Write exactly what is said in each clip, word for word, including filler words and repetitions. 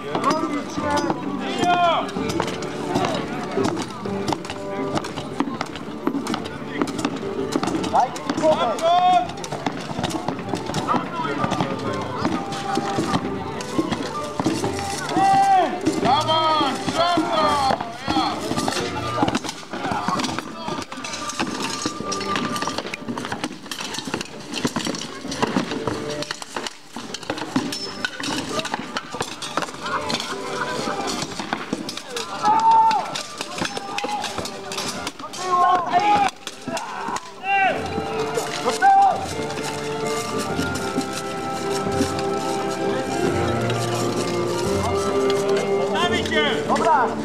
Dobra,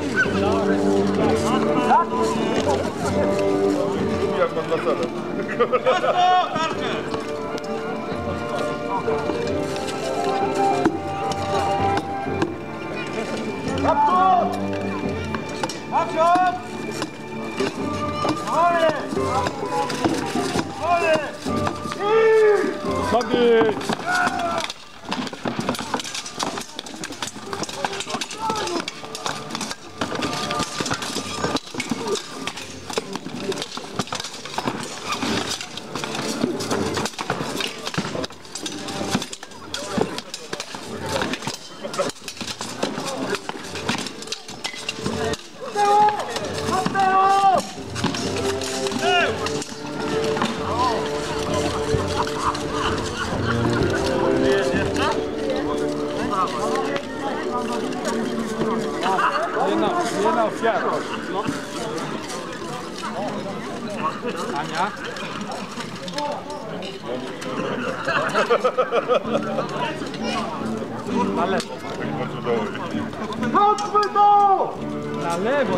jak mam na celę. Naprzód! Naprzód! Wolę! Wolę! Sobie! Jedna, jedna ofiara. No. Ania? Na lewo. Chodźmy to! Na lewo.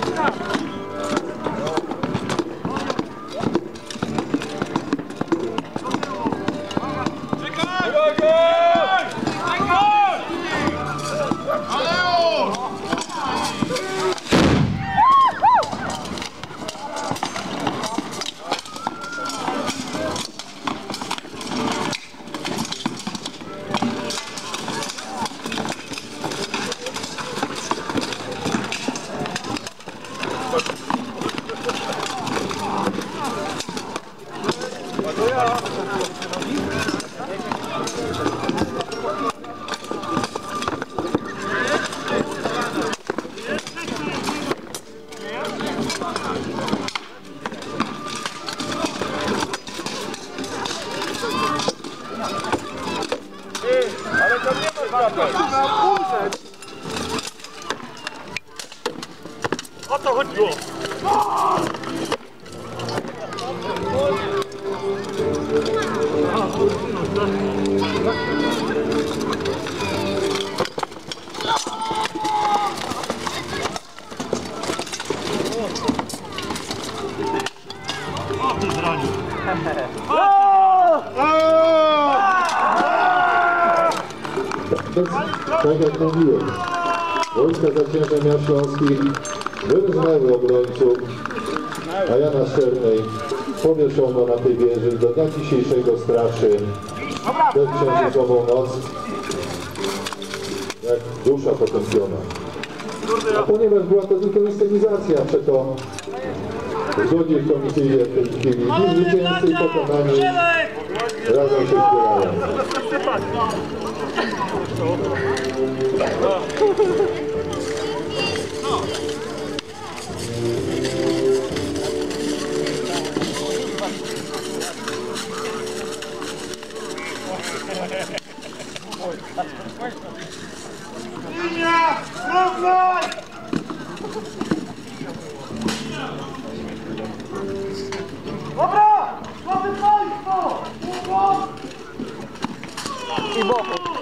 Ale to nie ma umrzeć. O to chodziło. O, ty zranił. Tak jak mówiłem, wojska zaciężne miast śląskich wyrżnęły obrońców, a Jana Szczernej powieszono na tej wieży do dnia dzisiejszego straszy przedksiężycową noc, jak dusza potępiona. A ponieważ była to tylko inscenizacja, przeto w zgodzie komisyjnie w tej chwili i zwycięzcy i pokonani razem się zbierają. Linia! Równość! Dobra! Mamy państwo! I boku!